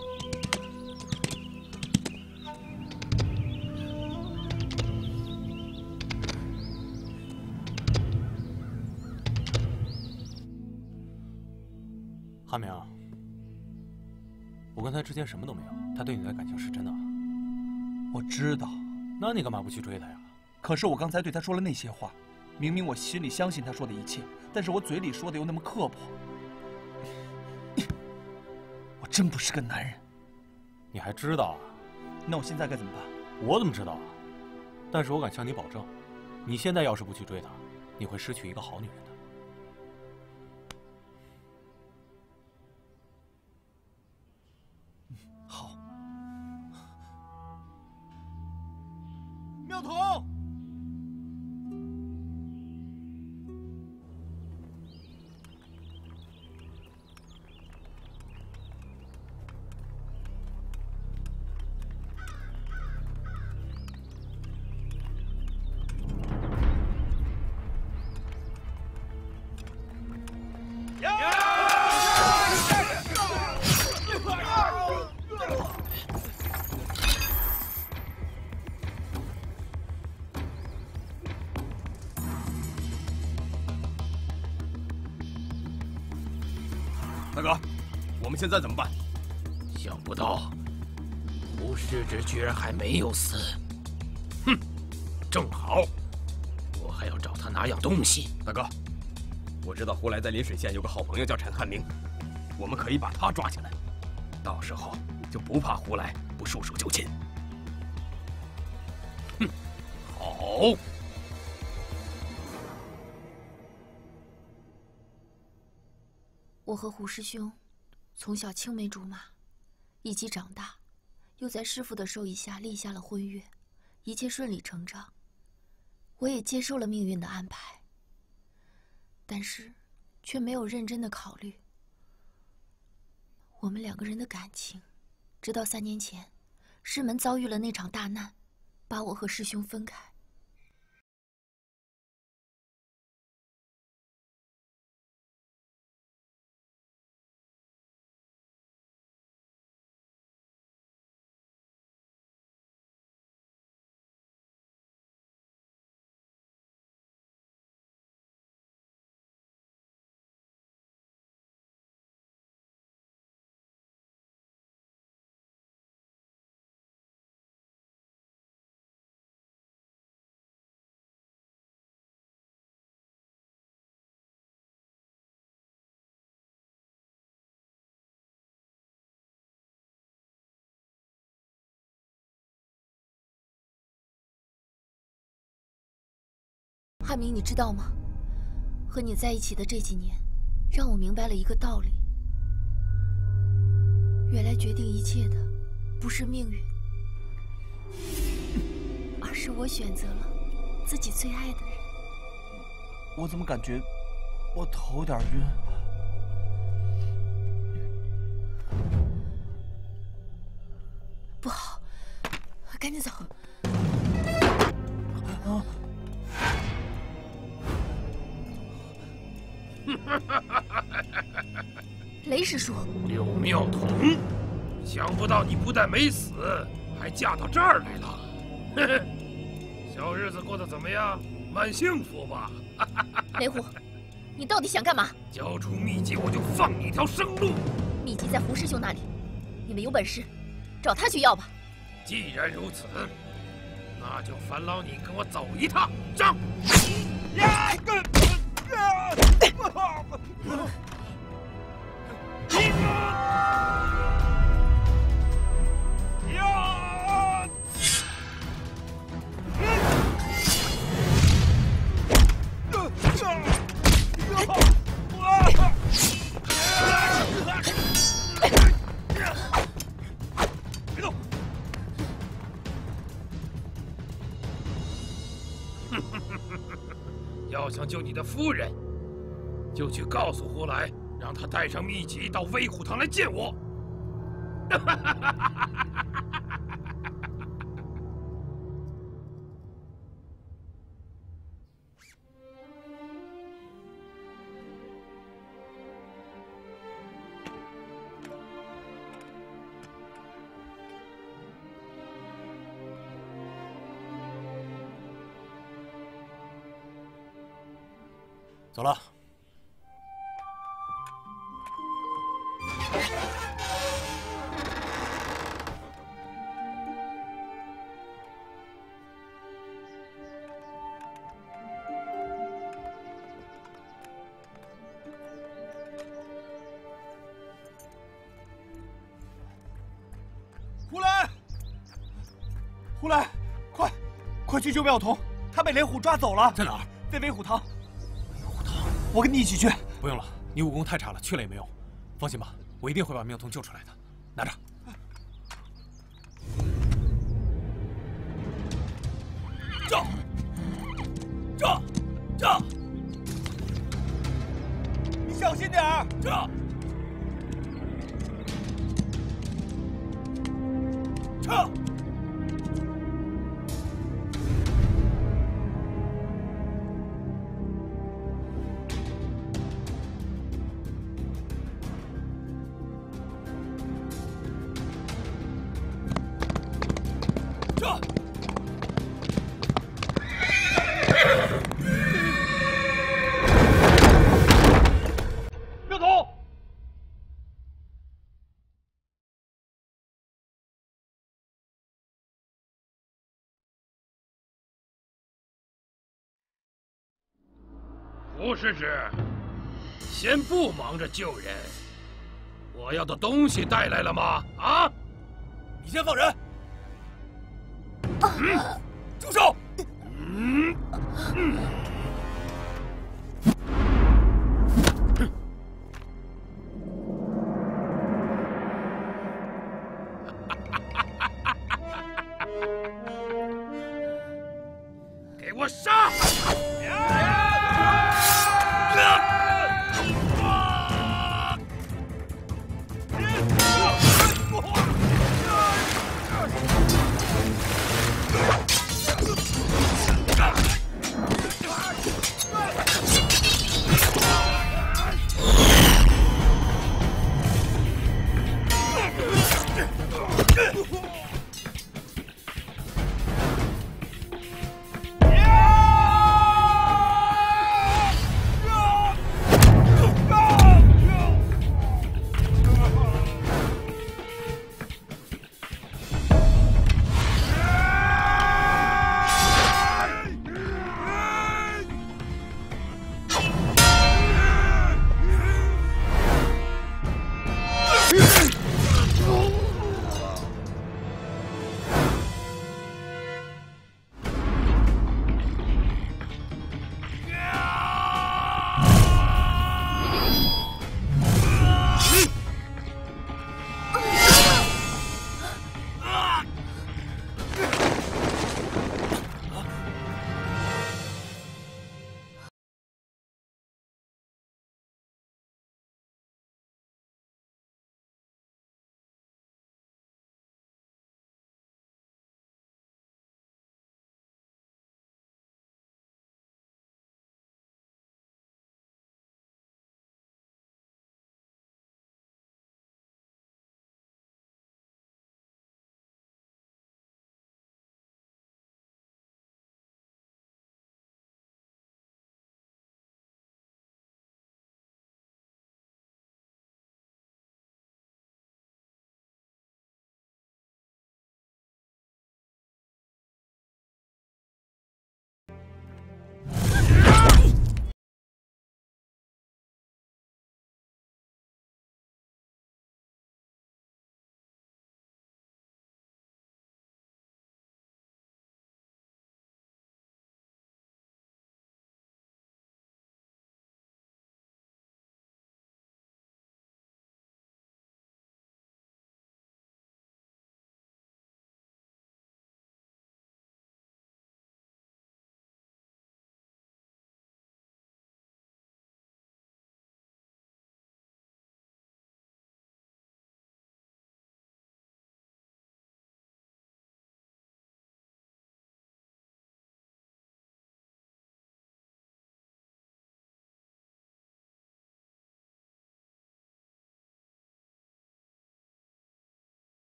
汉明。 我跟他之间什么都没有，他对你的感情是真的。 我知道， 那你干嘛不去追他呀？ 可是我刚才对他说了那些话，明明我心里相信他说的一切，但是我嘴里说的又那么刻薄。我真不是个男人。 你还知道啊？ 那我现在该怎么办？ 我怎么知道啊？但是我敢向你保证，你现在要是不去追他，你会失去一个好女人的。 妙彤， 大哥，我们现在怎么办？ 想不到，胡世之居然还没有死。哼，正好，我还要找他拿样东西。 大哥，我知道胡来在临水县有个好朋友叫陈汉明，我们可以把他抓起来，到时候就不怕胡来不束手就擒。 哼，好。 我和胡师兄从小青梅竹马，一起长大，又在师父的授意下立下了婚约，一切顺理成章。我也接受了命运的安排，但是却没有认真的考虑我们两个人的感情。直到三年前，师门遭遇了那场大难， 把我和师兄分开。汉明，你知道吗？和你在一起的这几年，让我明白了一个道理：原来决定一切的不是命运，而是我选择了自己最爱的人。 我怎么感觉我头有点晕？ 不好，赶紧走！啊！雷师叔， 柳妙彤，想不到你不但没死，还嫁到这儿来了。嘿嘿，小日子过得怎么样？蛮幸福吧？ 雷虎，你到底想干嘛？ 交出秘籍，我就放你一条生路。 秘籍在胡师兄那里，你们有本事找他去要吧。 既然如此，那就烦劳你跟我走一趟。上！呀！ 别动！ 要想救你的夫人，就去告诉胡来，让他带上秘籍到威虎堂来见我。 走了。 胡来，胡来，快，快去救妙彤，她被雷虎抓走了。 在哪儿？ 在威虎堂。我跟你一起去。 不用了，你武功太差了，去了也没用。放心吧，我一定会把妙彤救出来的。拿着。 这，这，这， 你小心点儿。 这，撤。 胡师侄，先不忙着救人，我要的东西带来了吗？啊！ 你先放人。嗯，住手！ 嗯嗯。给我杀！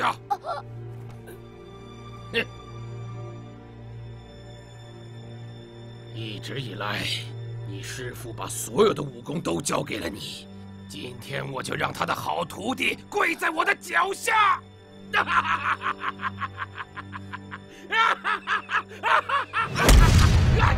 下。哼！一直以来，你师父把所有的武功都教给了你，今天我就让他的好徒弟跪在我的脚下。哈哈哈哈哈哈！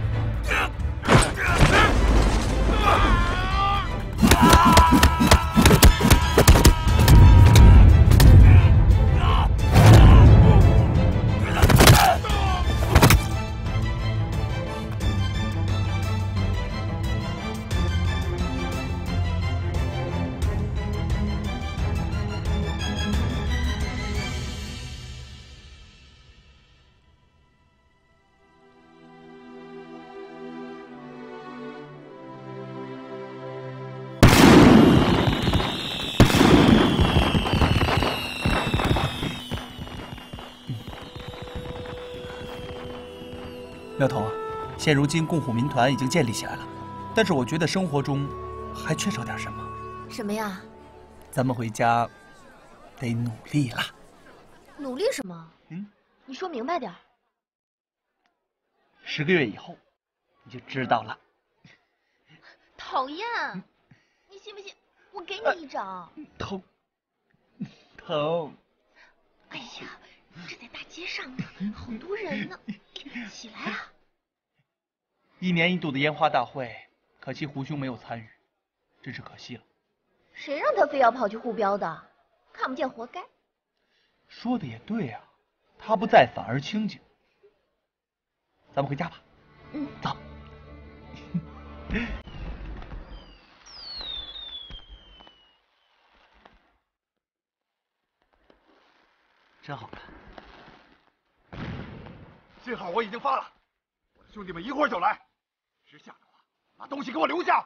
苗头啊，现如今共虎民团已经建立起来了，但是我觉得生活中还缺少点什么。 什么呀？ 咱们回家得努力了。 努力什么？嗯，你说明白点。 十个月以后，你就知道了。 讨厌！你信不信我给你一掌？ 疼，疼！ 哎呀，这在大街上呢，好多人呢。 起来啊！ 一年一度的烟花大会，可惜胡兄没有参与，真是可惜了。 谁让他非要跑去护标的？看不见活该。 说的也对啊，他不在反而清静。咱们回家吧。 嗯， 走。真好看。 信号我已经发了，我的兄弟们一会儿就来。识相的话，把东西给我留下。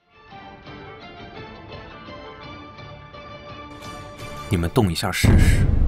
你们动一下试试。